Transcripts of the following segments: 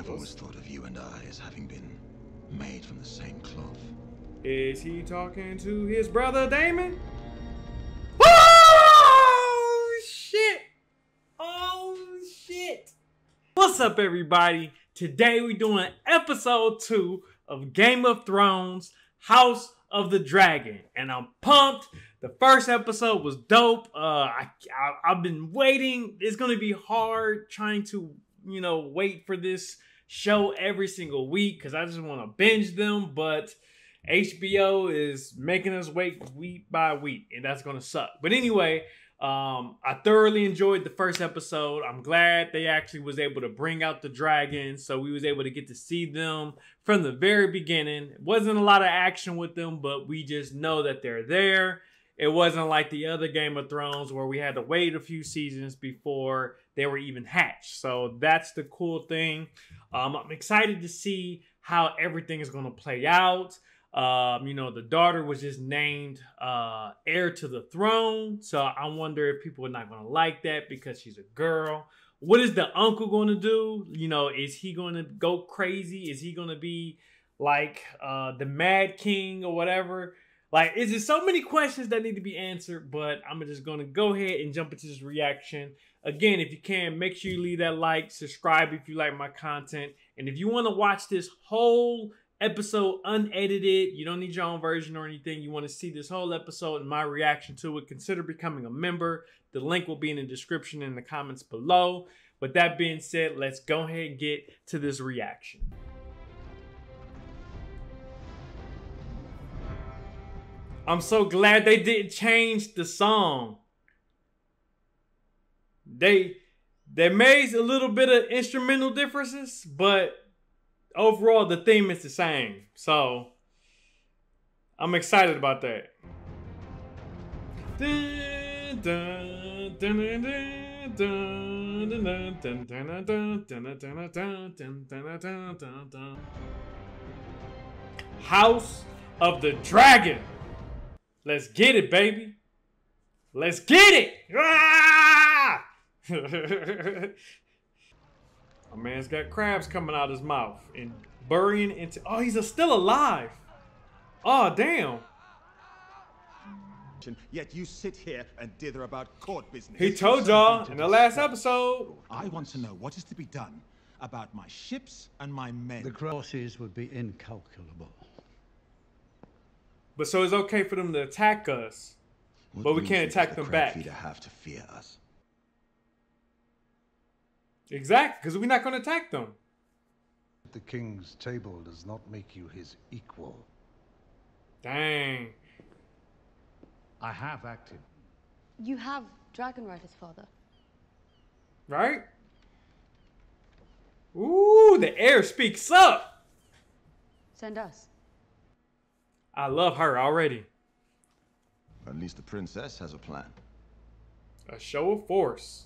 I've always thought of you and I as having been made from the same cloth. Is he talking to his brother Damon? Oh shit! Oh shit! What's up, everybody? Today we're doing episode 2 of Game of Thrones House of the Dragon, and I'm pumped. The first episode was dope. I've been waiting. It's gonna be hard trying to, wait for this show every single week because I just want to binge them, but HBO is making us wait week by week, and that's gonna suck. But anyway, I thoroughly enjoyed the first episode. I'm glad they actually was able to bring out the dragons, so we was able to get to see them from the very beginning. It wasn't a lot of action with them, but we just know that they're there. It wasn't like the other Game of Thrones where we had to wait a few seasons before they were even hatched. So that's the cool thing. I'm excited to see how everything is going to play out. The daughter was just named heir to the throne. So I wonder if people are not going to like that because she's a girl. What is the uncle going to do? Is he going to go crazy? Is he going to be like the Mad King or whatever? Like, it's just so many questions that need to be answered, but I'm just going to go ahead and jump into this reaction. Again, if you can, make sure you leave that like, subscribe if you like my content. And if you want to watch this whole episode unedited, you don't need your own version or anything, you want to see this whole episode and my reaction to it, consider becoming a member. The link will be in the description and the comments below. With that being said, let's go ahead and get to this reaction. I'm so glad they didn't change the song. They made a little bit of instrumental differences, but overall the theme is the same. So I'm excited about that. House of the Dragon. Let's get it, baby. Let's get it. Ah! A man's got crabs coming out his mouth and burying into... Oh, he's still alive. Oh, damn. Yet you sit here and dither about court business. He told y'all in the last episode. I want to know what is to be done about my ships and my men. The losses would be incalculable. But so it's okay for them to attack us, but we can't attack them back. To have to fear us. Exactly, because we're not going to attack them. The king's table does not make you his equal. Dang. I have acted. You have dragon riders, father. Right? Ooh, the air speaks up. Send us. I love her already. At least the princess has a plan. A show of force.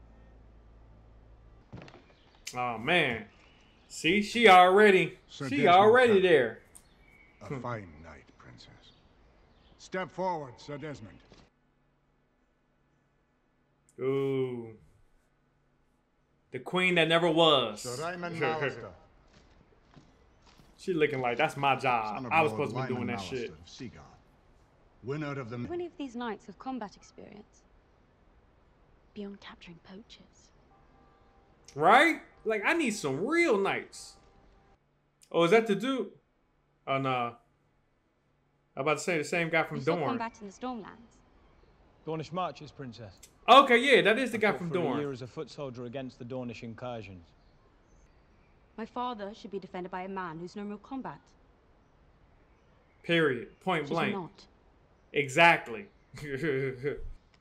Oh man. See, she already there. A fine night, princess. Step forward, Sir Desmond. Ooh. The queen that never was. Sir Ryman Mallister. She looking like that's my job. I was supposed to be doing that Mallister shit. Of Seaguard, winner of the... How many of these knights have combat experience? Beyond capturing poachers. Right? Like, I need some real knights. Oh, is that the dude? Oh, no. I'm about to say the same guy from Dorne. Combat in the Stormlands. Dornish marches, princess. Okay, yeah, that is the guy from For a year Dorne. as a foot soldier against the Dornish incursions. My father should be defended by a man who's known real combat. Period. Point Should he blank. not? Exactly. Look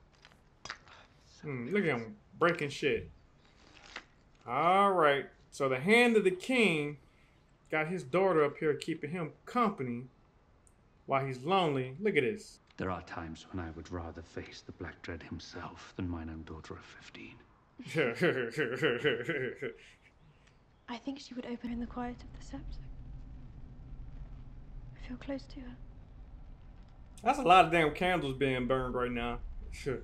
at him breaking shit. Alright. So the hand of the king got his daughter up here keeping him company while he's lonely. Look at this. There are times when I would rather face the Black Dread himself than mine own daughter of 15. I think she would open in the quiet of the scepter. I feel close to her. That's a lot of damn candles being burned right now. Sure.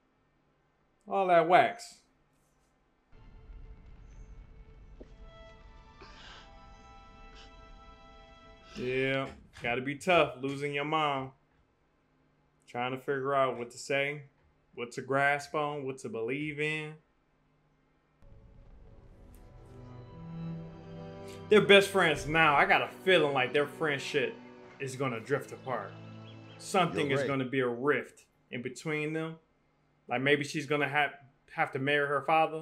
All that wax. Yeah, gotta be tough losing your mom. Trying to figure out what to say, what to grasp on, what to believe in. They're best friends now. I got a feeling like their friendship is gonna drift apart. Something is gonna be a rift in between them. Like maybe she's gonna have to marry her father.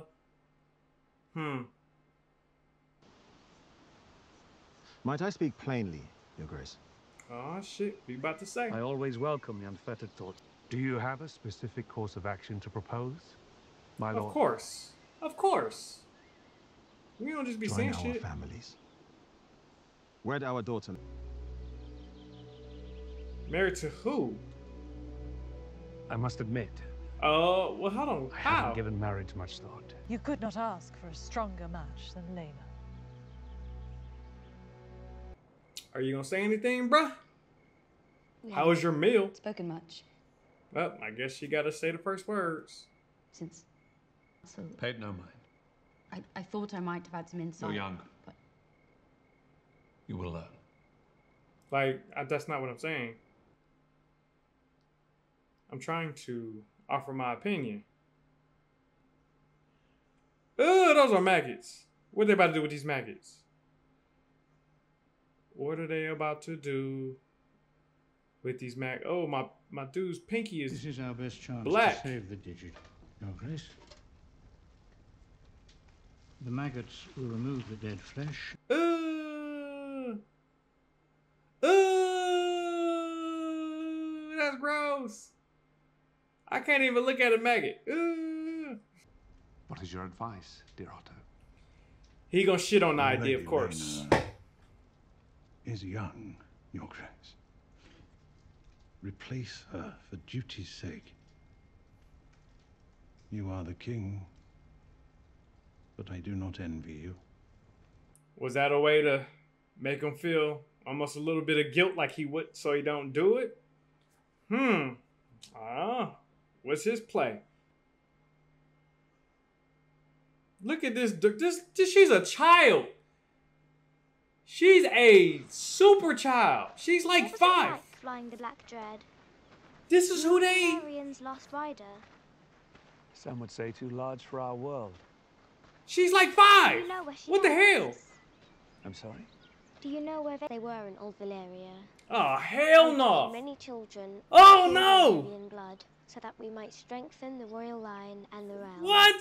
Might I speak plainly, Your Grace? Oh shit, we about to say. I always welcome the unfettered thought. Do you have a specific course of action to propose, my lord? Of course. Of course. We don't just be Join saying our shit. families. Wed our daughter. Married to who? I must admit, Well, hold on. I How? haven't given marriage much thought. You could not ask for a stronger match than Lena. Are you gonna say anything, bruh? We How was your meal? haven't spoken much Well, I guess you gotta say the first words. since. So Paid no mind. I thought I might have had some insight. You're young. But You will learn. Like, that's not what I'm saying. I'm trying to offer my opinion. Ugh, those are maggots. What are they about to do with these maggots? What are they about to do with these Oh, my dude's pinky is This is our best chance black. to save the digit, Your Grace. The maggots will remove the dead flesh. That's gross. I can't even look at a maggot. What is your advice, dear Otto? He gonna shit on the idea, Lady of course. Rhaena is young, Your Grace. Replace her for duty's sake. You are the king, but I do not envy you. Was that a way to make him feel almost a little bit of guilt, like he would, so he don't do it? What's his play? Look at this. She's a child. She's a super child. She's like What was it 5. like flying the Black Dread? This is who they. Valerian's lost rider. Some would say too large for our world. She's like Do 5. you know where she What the hell? is? I'm sorry? Do you know where they were in Old Valeria? Oh hell And no! Many children. Oh, in no! Valerian blood, so that we might strengthen the royal line and the realm. What?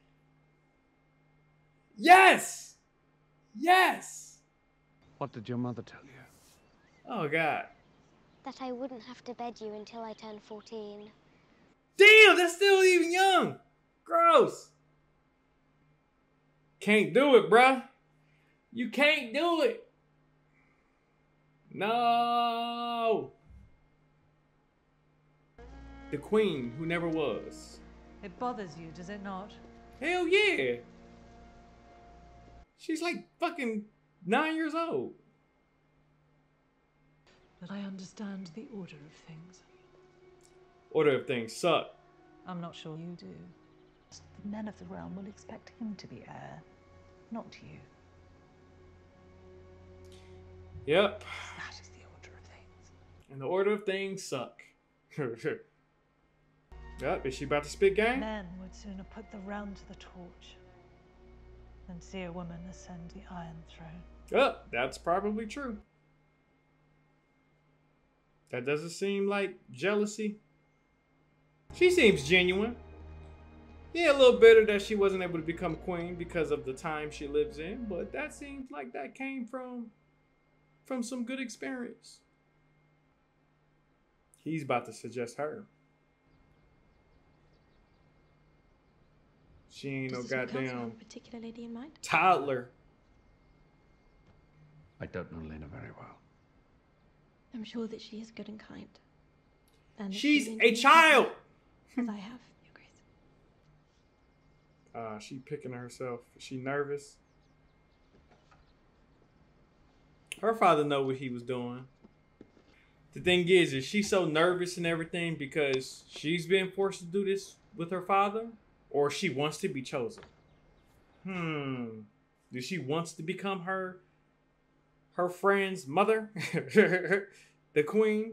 Yes. Yes. What did your mother tell you? Oh god. That I wouldn't have to bed you until I turned 14. Damn, that's still even young. Gross. Can't do it, bruh. You can't do it. No. The queen who never was. It bothers you, does it not? Hell yeah. She's like fucking 9 years old. But I understand the order of things. Order of things suck. I'm not sure you do. The men of the realm will expect him to be heir, not you. Yep. That is the order of things. And the order of things suck. Yep, is she about to spit game? Men would sooner put the realm to the torch than see a woman ascend the Iron Throne. Yep, that's probably true. That doesn't seem like jealousy. She seems genuine. Yeah, a little bitter that she wasn't able to become queen because of the time she lives in, but that seems like that came from some good experience. He's about to suggest her. She ain't no Does this council have goddamn a particular lady in mind? toddler. I don't know Lena very well. I'm sure that she is good and kind. And that She's she will a enjoy child. herself, as I have, Your Grace. She picking herself. Is she nervous? Her father know what he was doing. The thing is she so nervous and everything because she's been forced to do this with her father? Or she wants to be chosen? Do she wants to become her her friend's mother, the queen.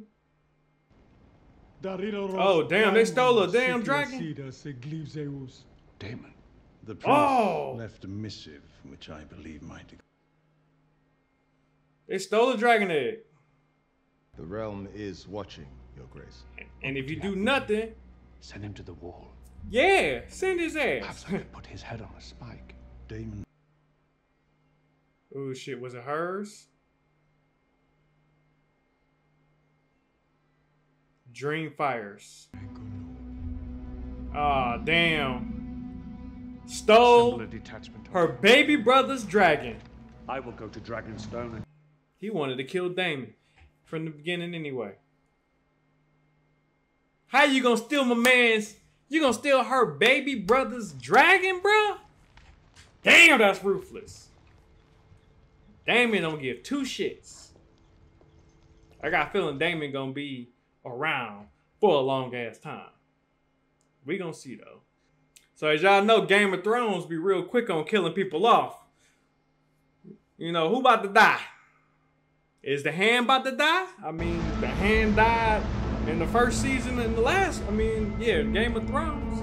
Oh, damn, they stole a damn dragon. Daemon. The prince Oh! left a missive which I believe might. They stole a dragon egg. The realm is watching, Your Grace. And if you do nothing, Send him to the wall. yeah, send his ass. Perhaps I could put his head on a spike. Daemon. Oh shit, was it hers? Dream fires. Ah, damn. Stole Assemble a detachment. her baby brother's dragon. I will go to Dragonstone and He wanted to kill Daemon from the beginning anyway. How you gonna steal my man's? You gonna steal her baby brother's dragon, bro? Damn, that's ruthless. Daemon don't give two shits. I got a feeling Daemon gonna be around for a long ass time. We gonna see though. So as y'all know, Game of Thrones be real quick on killing people off. You know, who about to die? Is the Hand about to die? I mean, the Hand died in the first season and the last. I mean, yeah, Game of Thrones.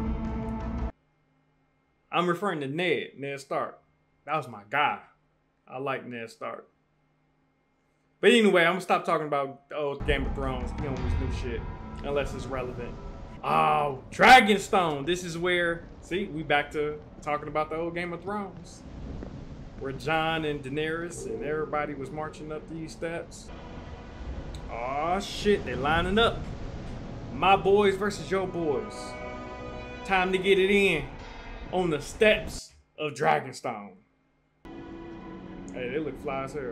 I'm referring to Ned Stark. That was my guy. I like Ned Stark. But anyway, I'm gonna stop talking about Game of Thrones. You know, this new shit, unless it's relevant. Oh, Dragonstone. This is where, see, we back to talking about the old Game of Thrones. Where Jon and Daenerys and everybody was marching up these steps. Oh shit, they lining up. My boys versus your boys. Time to get it in on the steps of Dragonstone. Hey, they look fly as hell.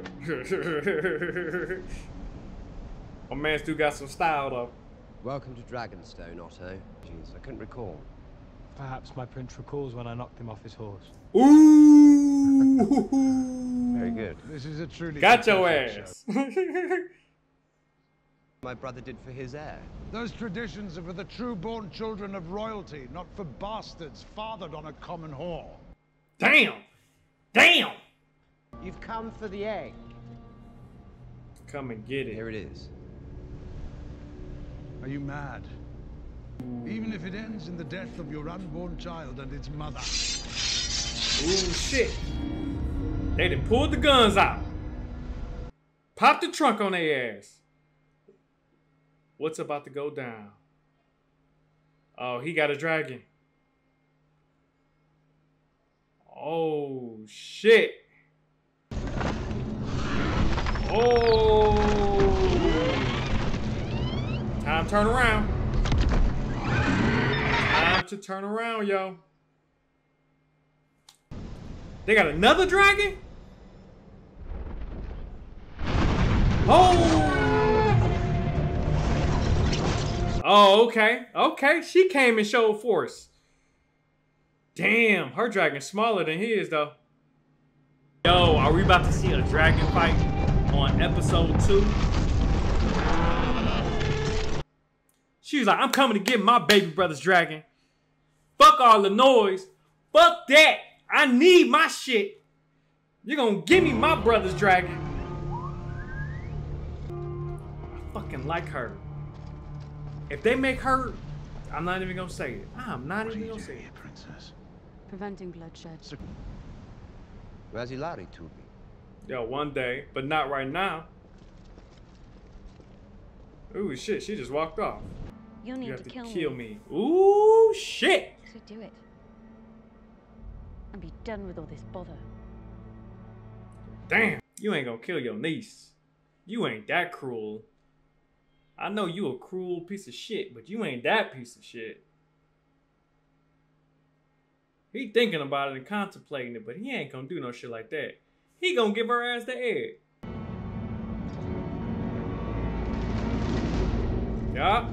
My man still got some style though. Welcome to Dragonstone, Otto. Jeez, I couldn't recall. perhaps my prince recalls when I knocked him off his horse. Ooh! Very good. This is a truly got your ass. My brother did for his heir. Those traditions are for the true-born children of royalty, not for bastards fathered on a common whore. Damn! Damn! You've come for the egg. Come and get it. Here it is. Are you mad? Even if it ends in the death of your unborn child and its mother. Ooh, shit. They done pulled the guns out. Popped the trunk on their ass. What's about to go down? Oh, he got a dragon. Oh, shit. Oh. Time to turn around. Time to turn around, yo. They got another dragon? Oh! Oh, okay. Okay, she came and showed force. Damn, her dragon's smaller than his, though. Yo, are we about to see a dragon fight on episode 2? She was like, I'm coming to get my baby brother's dragon. Fuck all the noise. Fuck that. I need my shit. You're gonna give me my brother's dragon. I fucking like her. If they make her, I'm not even gonna say it. I'm not even gonna say it. Princess? Preventing bloodshed. Razilari told me. Yo, one day, but not right now. Ooh, shit, she just walked off. You'll need You have to to kill kill me. Ooh, shit. So do it. And be done with all this bother. Damn, you ain't gonna kill your niece. You ain't that cruel. I know you a cruel piece of shit, but you ain't that piece of shit. He thinking about it and contemplating it, but he ain't gonna do no shit like that. He gonna give her ass the egg. Yeah.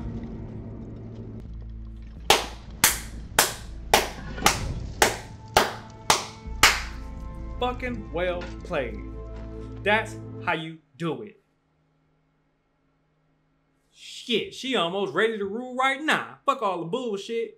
Fucking well played. That's how you do it. Shit, she almost ready to rule right now. Fuck all the bullshit.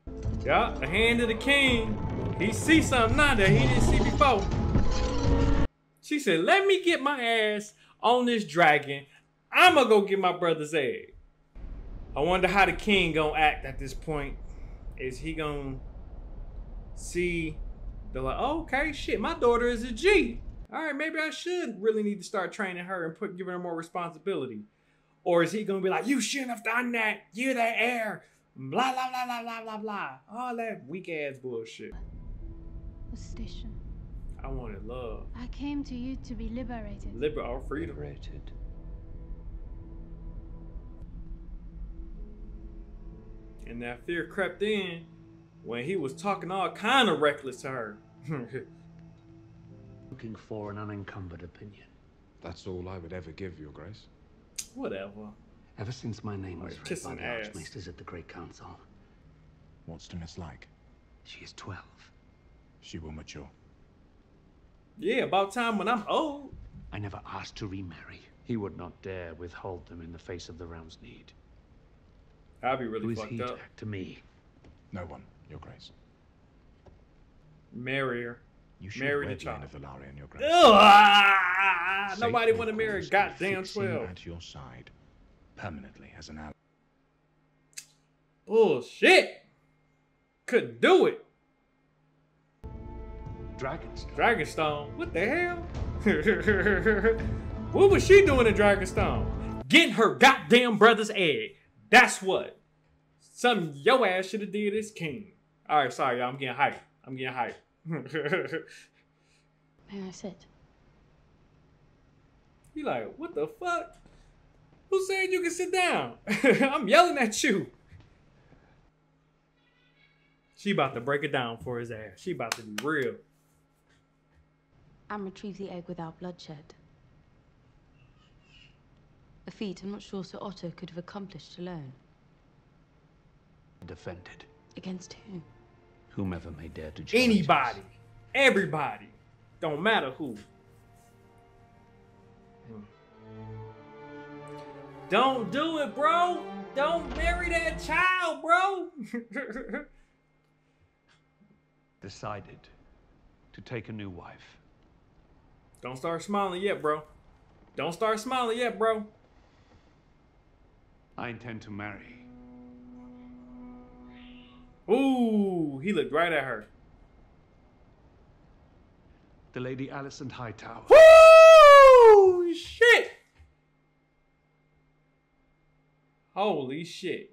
Yeah, the hand of the king. He see something now that he didn't see before. She said, let me get my ass on this dragon. I'm gonna go get my brother's egg. I wonder how the king gonna act at this point. Is he gonna see, they're like, oh, okay, shit, my daughter is a G. All right, maybe I should really need to start training her and giving her more responsibility. Or is he gonna be like, you shouldn't have done that, you're the heir, blah, blah, blah, blah, blah, blah, blah. All that weak ass bullshit. The station. I wanted love. I came to you to be liberated. Or freedom. Liberated. And that fear crept in when he was talking all kind of reckless to her. Looking for an unencumbered opinion. That's all I would ever give, Your Grace. Whatever. Ever since my name was read by kissing the ass. Archmaesters at the Great Council, What's Stannis like? she is 12. She will mature. Yeah, about time when I'm old. I never asked to remarry. He would not dare withhold them in the face of the realm's need. I'd be really Who is fucked he up. to act to me? No one, Your Grace. Marry her. You should Marry the wed child. Lena Velaryon, Your Grace. Ugh, nobody Satan, want to of marry a course, goddamn fixing 12. at your side, permanently as an ally. Bullshit. Couldn't do it. Dragonstone. Dragonstone? What the hell? What was she doing in Dragonstone? Getting her goddamn brother's egg. That's what. Something your ass should have did as king. Alright, sorry, y'all. I'm getting hyped. I'm getting hyped. May I sit? You like, what the fuck? Who said you can sit down? I'm yelling at you. She about to break it down for his ass. She about to be real. And retrieve the egg without bloodshed. A feat I'm not sure Sir Otto could have accomplished alone. Defended. Against whom? Whomever may dare to challenge Anybody. Everybody. Don't matter who. Don't do it, bro. Don't marry that child, bro. Decided to take a new wife. Don't start smiling yet, bro. Don't start smiling yet, bro. I intend to marry. Ooh, he looked right at her. The Lady Alicent Hightower. Woo! Shit! Holy shit.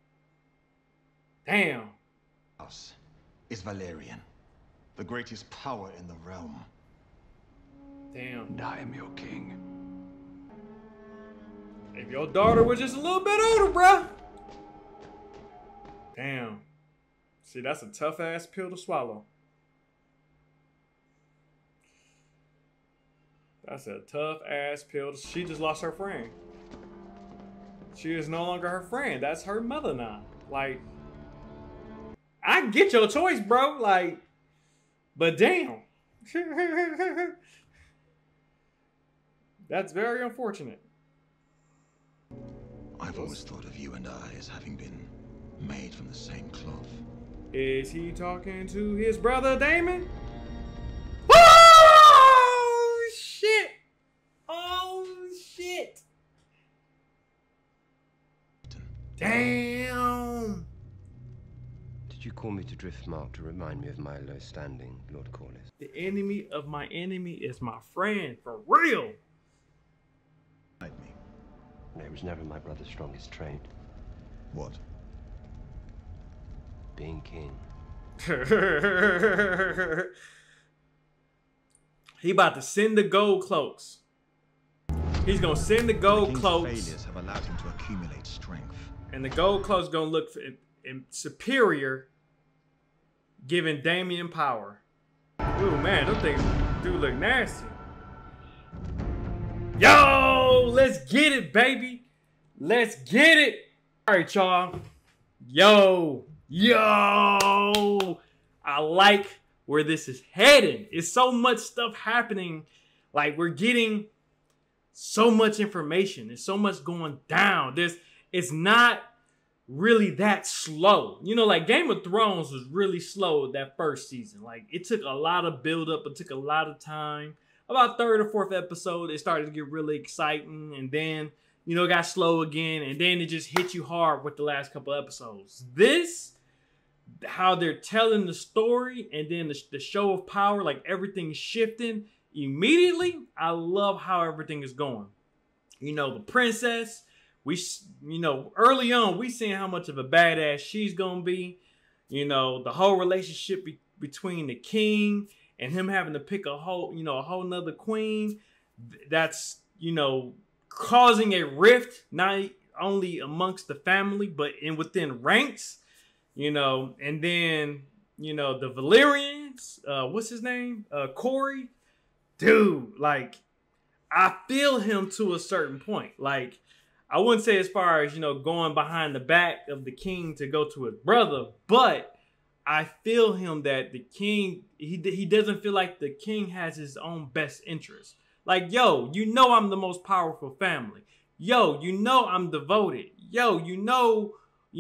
Damn. House is Valerian, the greatest power in the realm. Damn. And I am your king. If your daughter was just a little bit older, bruh. Damn. See, that's a tough ass pill to swallow. That's a tough ass pill. She just lost her friend. She is no longer her friend. That's her mother now. Like, I get your choice, bro. Like, but damn. That's very unfortunate. I've always thought of you and I as having been made from the same cloth. Is he talking to his brother Daemon? Oh shit! Oh shit! Damn! Did you call me to Driftmark to remind me of my low standing, Lord Corlys? The enemy of my enemy is my friend, for real! No, it was never my brother's strongest trait. What? Being king. He about to send the gold cloaks. He's gonna send the gold cloaks. Failures have allowed him to accumulate strength. And the gold cloaks gonna look superior, giving Damien power. Ooh man, those things do look nasty. Yo, let's get it, baby. Let's get it. All right, y'all. Yo. I like where this is heading. It's so much stuff happening. Like, we're getting so much information. There's so much going down. It's not really that slow. You know, like Game of Thrones was really slow that first season. Like, it took a lot of build up. It took a lot of time. about third or fourth episode, it started to get really exciting, and then, you know, it got slow again, and then it just hit you hard with the last couple episodes. This, how they're telling the story, and then the show of power, like everything's shifting immediately. I love how everything is going. You know, the princess, you know, early on, we seeing how much of a badass she's gonna be. You know, the whole relationship between the king and him having to pick a whole nother queen, that's, you know, causing a rift, not only amongst the family, but within ranks, you know. And then, you know, the Valyrians, what's his name? Corey. Dude, like, I feel him to a certain point. Like, I wouldn't say as far as, you know, going behind the back of the king to go to his brother, but I feel him that the king, he doesn't feel like the king has his own best interest. Like, yo, you know I'm the most powerful family. Yo, you know I'm devoted. Yo, you know,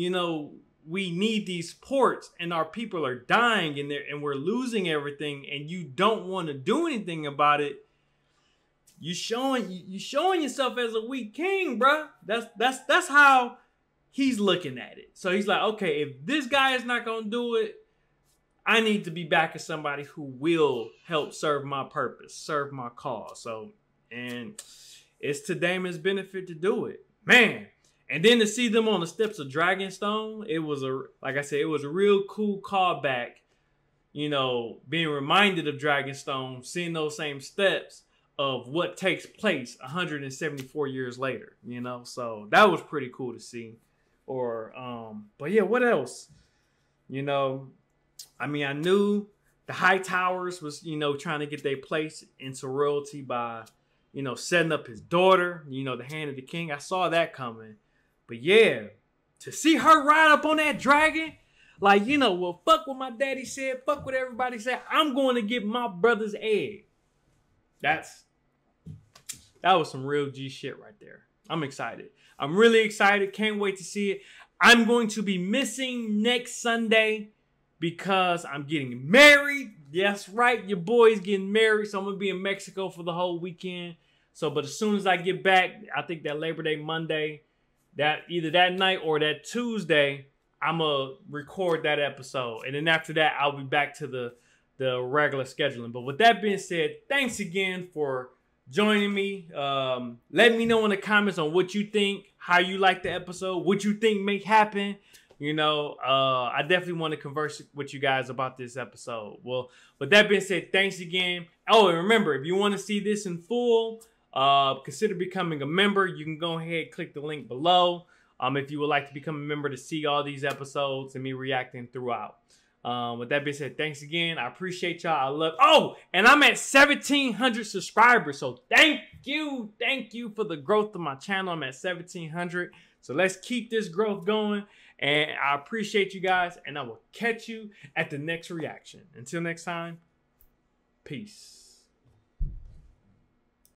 we need these ports and our people are dying in there and we're losing everything and you don't want to do anything about it. You showing yourself as a weak king, bruh. That's how he's looking at it. So he's like, okay, if this guy is not gonna do it, I need to be back as somebody who will help serve my purpose, serve my cause. So, and it's to Daemon's benefit to do it, man. And then to see them on the steps of Dragonstone, it was like I said, it was a real cool callback. You know, being reminded of Dragonstone, seeing those same steps of what takes place 174 years later, you know? So that was pretty cool to see. But yeah, what else? You know, I mean, I knew the High Towers was, you know, trying to get their place into royalty by, you know, setting up his daughter, you know, the Hand of the King. I saw that coming. But yeah, to see her ride up on that dragon, like, you know, well, fuck what my daddy said, fuck what everybody said. I'm going to get my brother's egg. That was some real G shit right there. I'm excited. I'm really excited. Can't wait to see it. I'm going to be missing next Sunday because I'm getting married. That's right. Your boy's getting married. So I'm going to be in Mexico for the whole weekend. So, but as soon as I get back, I think that Labor Day Monday, that either that night or that Tuesday, I'm going to record that episode. And then after that, I'll be back to the regular scheduling. But with that being said, thanks again for joining me. Let me know in the comments on what you think, how you like the episode, what you think may happen. You know, I definitely want to converse with you guys about this episode. Well, with that being said, thanks again. Oh, and remember, if you want to see this in full, consider becoming a member. You can go ahead and click the link below. If you would like to become a member to see all these episodes and me reacting throughout. With that being said, thanks again. I appreciate y'all. I love. Oh, and I'm at 1,700 subscribers. So thank you for the growth of my channel. I'm at 1,700. So let's keep this growth going. And I appreciate you guys. And I will catch you at the next reaction. Until next time, peace.